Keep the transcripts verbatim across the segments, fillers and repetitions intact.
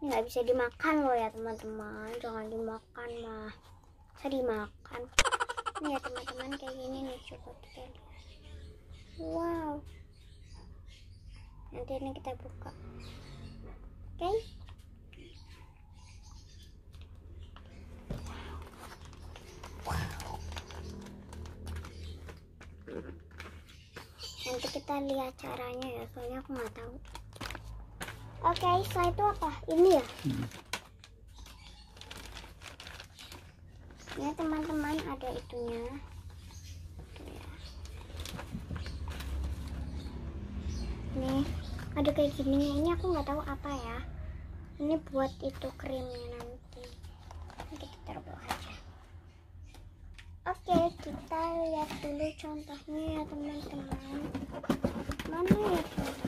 Ini nggak bisa dimakan loh ya teman-teman, jangan dimakan mah, bisa dimakan. Ini ya teman-teman, kayak gini nih, coba kita lihat. Wow, nanti ini kita buka. Oke, okay. Nanti kita lihat caranya ya, soalnya aku nggak tahu. Oke, okay, setelah itu apa? Ini ya. Hmm. Ini teman-teman ada itunya. Tuh ya. Nih, ada kayak gini. Ini aku nggak tahu apa ya. Ini buat itu krimnya nanti. Nanti kita taruh aja. Oke, kita lihat dulu contohnya ya teman-teman. Mana ya contohnya?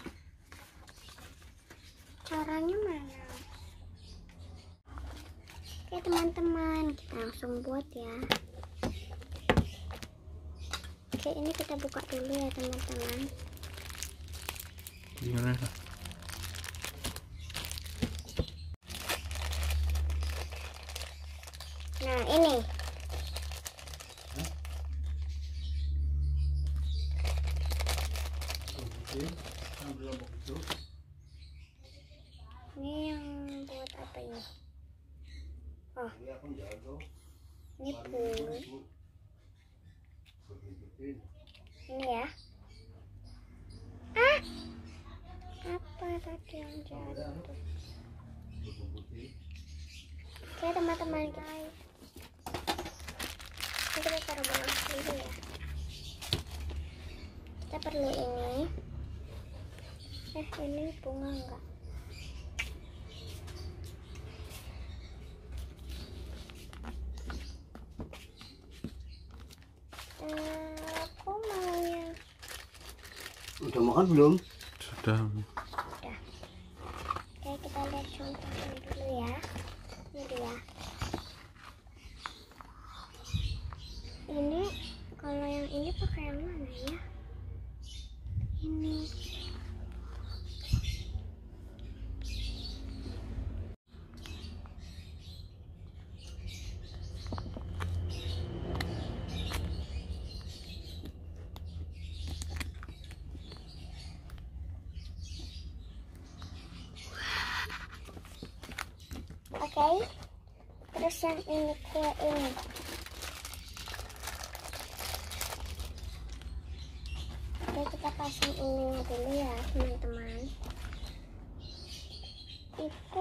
Caranya mana? Oke teman-teman, kita langsung buat ya. Oke, ini kita buka dulu ya teman-teman. Gimana? Nah ini. Ini yang buat apa ini? Oh, ini pun. Ini ya. Ah, apa tadi yang jatuh? Oke teman-teman, guys. Ini kita taruh bawah dulu ya. Kita perlu ini. Eh, ini bunga enggak? Aku maunya. Udah makan belum? Sudah. Sudah. Oke, kita lihat contohnya dulu ya. Ini dia. Ini kalau yang ini pakai yang mana ya? Ini. Oke, okay. Terus yang ini kue ini. Oke, kita pasang ininya dulu ya teman-teman. Itu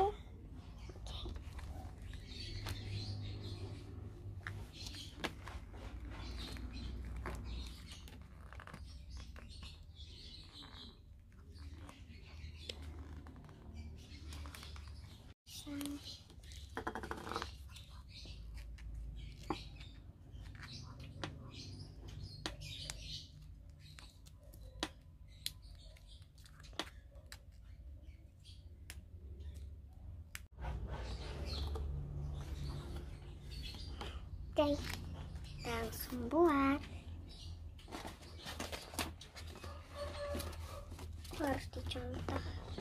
oke, kita langsung buat. Harus dicontoh.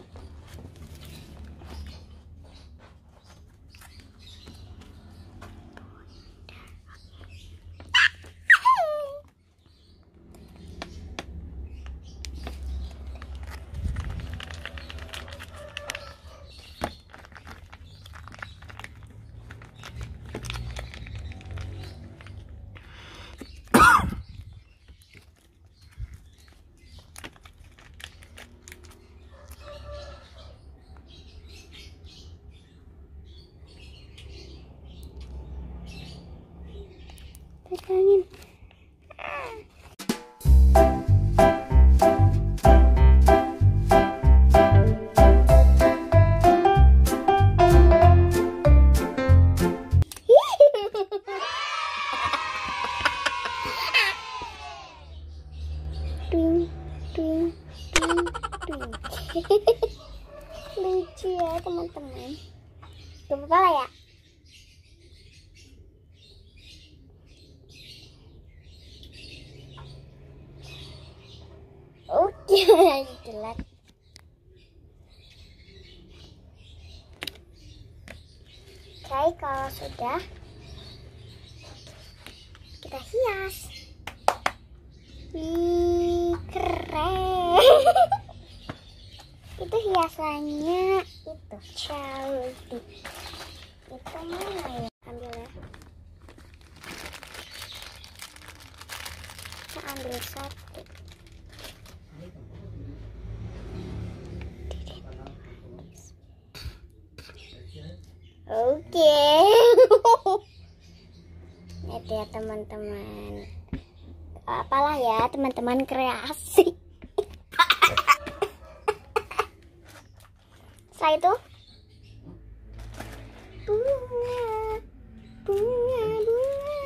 Pegangin. Ting, ting, ting, ting. Lucu ya teman-teman. Gak apa-apa lah ya. Oke, telat. Oke, kalau sudah kita hias. Wih, keren. Itu hiasannya itu cantik. Itu mana ya? Ambil ya. Kita ambil satu. Oke. Itu ya teman-teman. Apalah ya teman-teman kreasi. Setelah itu bunga, bunga, bunga,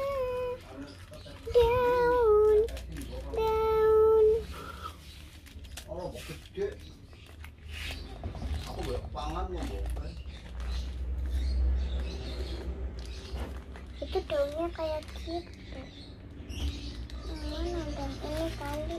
daun, daun. Oh, gede. Aku banyak pangan ya, Bu. Itu daunnya kayak gitu. Mana dong ini kali.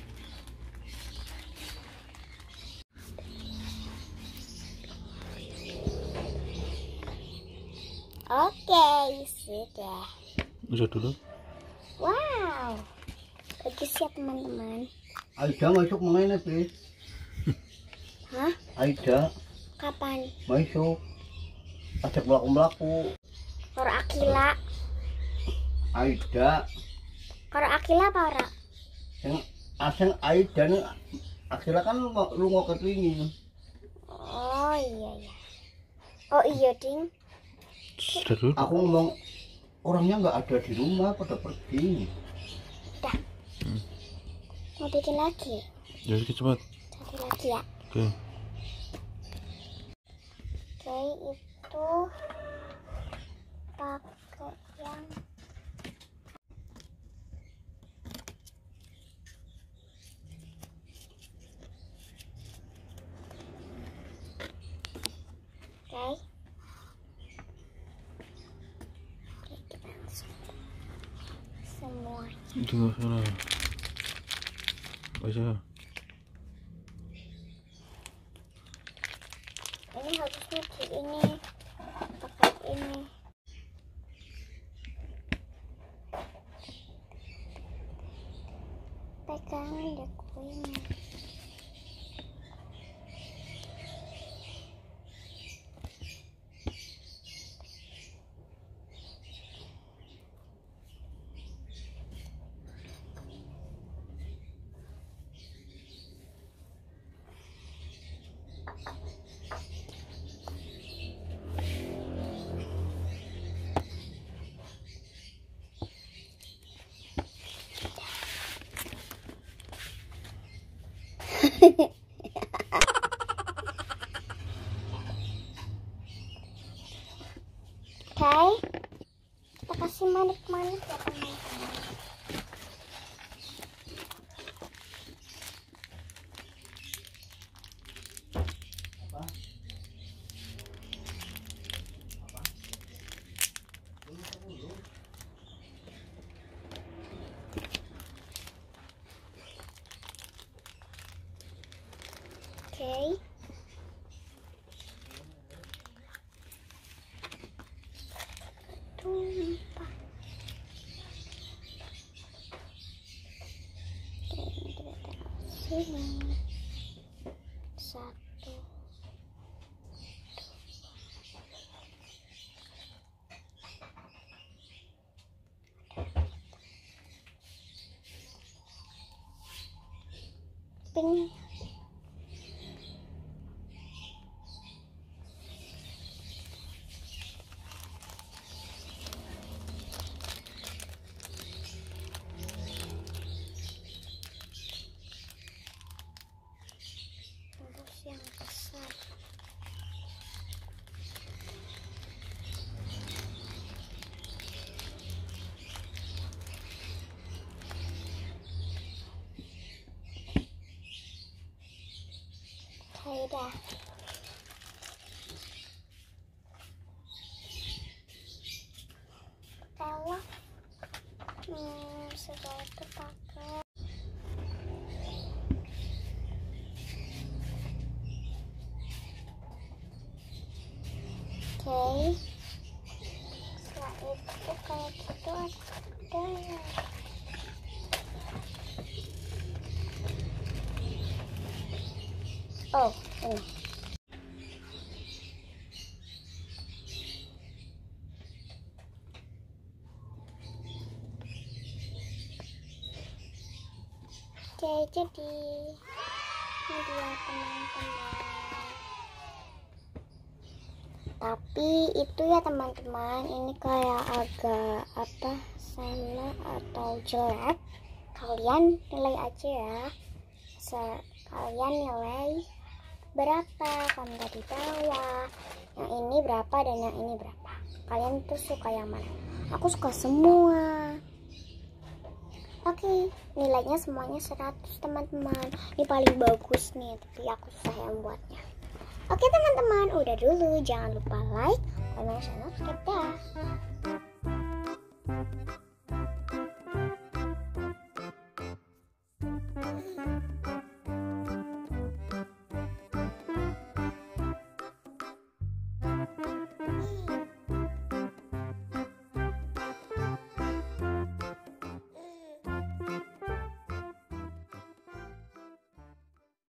Oke, sudah. Udah dulu. Wow, bagus ya teman-teman. Aida masuk mengenai, please. Hah? Aida Kapan? masuk. Ajak melaku-melaku. Koro Akila. Aida. Koro Akila apa ora? Yang asing Aida nih. Akhirnya kan lu mau ketwingi. Oh iya ya. Oh iya ding. Sudah dulu. Aku ngomong orangnya nggak ada di rumah, pada pergi. Udah. Hmm. Mau bikin lagi? Ya sedikit cepat. Satu lagi ya. Oke. Oke, itu pakai yang oke. Oke, kita langsung semua. Itu nggak salah. Baca. Ini harusnya di ini pakai ini. Pegang deh kuenya. Oke, kita kasih manik-manik ya teman-teman. Oke. Tumpah. Oke, ini kita taruh sini. Satu. Ping. Terus yang besar. Oke, dah. Kalau hmm, setelah itu pakai oke. Oh, ini. Oke, jadi ini dia teman-teman. Tapi itu ya teman-teman, ini kayak agak apa sama atau jelek. Kalian nilai aja ya. Se kalian nilai berapa, komentar di bawah. Yang ini berapa dan yang ini berapa. Kalian tuh suka yang mana? Aku suka semua. Oke, nilainya semuanya seratus teman-teman. Ini paling bagus nih, tapi aku susah yang buatnya. Oke teman-teman, udah dulu. Jangan lupa like, comment, dan subscribe ya.